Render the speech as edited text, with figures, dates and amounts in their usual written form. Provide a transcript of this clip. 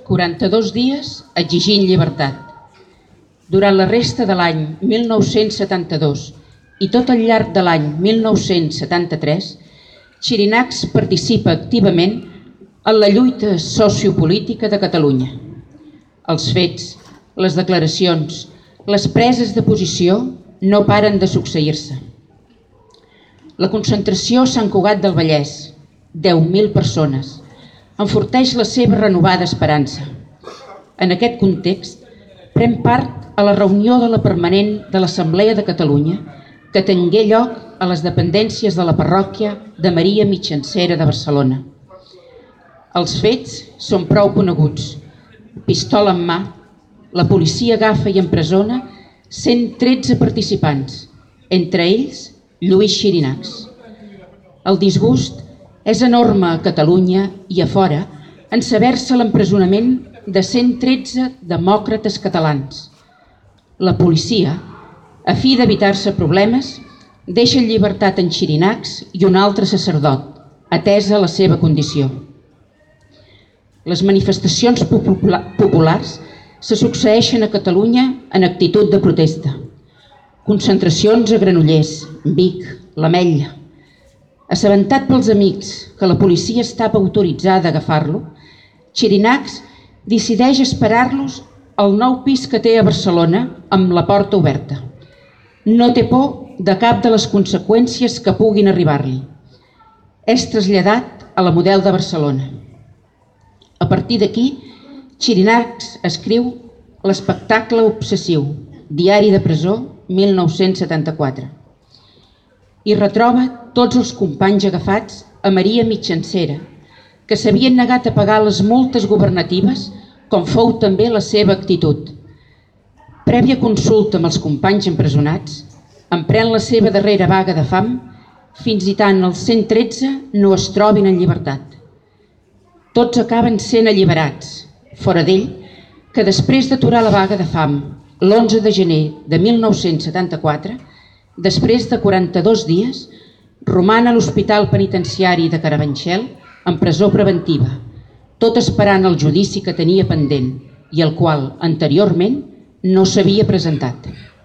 42 dies exigint llibertat. Durant la resta de l'any 1972 i tot al llarg de l'any 1973, Xirinacs participa activament en la lluita sociopolítica de Catalunya. Els fets, les declaracions, les preses de posició no paren de succeir-se. La concentració a Sant Cugat del Vallès, 10.000 persones, enforteix la seva renovada esperança. En aquest context, pren part a la reunió de la permanent de l'Assemblea de Catalunya que tingué lloc a les dependències de la parròquia de Maria Mitjancera de Barcelona. Els fets són prou coneguts. Pistola en mà, la policia agafa i empresona 113 participants, entre ells Lluís Xirinacs. El disgust és enorme a Catalunya i a fora en saber-se l'empresonament de 113 demòcrates catalans. La policia, a fi d'evitar-se problemes, deixa en llibertat en Xirinacs i un altre sacerdot, atesa la seva condició. Les manifestacions populars se succeeixen a Catalunya en actitud de protesta. Concentracions a Granollers, Vic, l'Ametlla. Assabentat pels amics que la policia estava autoritzada a agafar-lo, Xirinacs decideix esperar-los al nou pis que té a Barcelona amb la porta oberta. No té por de cap de les conseqüències que puguin arribar-li. És traslladat a la Model de Barcelona. A partir d'aquí, Xirinacs escriu l'espectacle obsessiu, Diari de presó, 1974, i retroba tots els companys agafats a Maria Mitjancera, que s'havien negat a pagar les multes governatives, com fou també la seva actitud. Prèvia consulta amb els companys empresonats, emprèn la seva darrera vaga de fam, fins i tant els 113 no es trobin en llibertat. Tots acaben sent alliberats, fora d'ell, que després d'aturar la vaga de fam l'11 de gener de 1974, després de 42 dies, roman a l'Hospital Penitenciari de Carabanchel en presó preventiva, tot esperant el judici que tenia pendent i el qual anteriorment no s'havia presentat.